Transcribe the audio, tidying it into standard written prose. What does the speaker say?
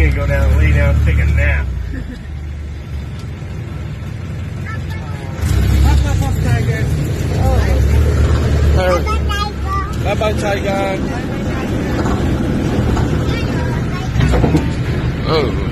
need to go down and lay down and take a nap. Bye-bye, Tiger. Oh.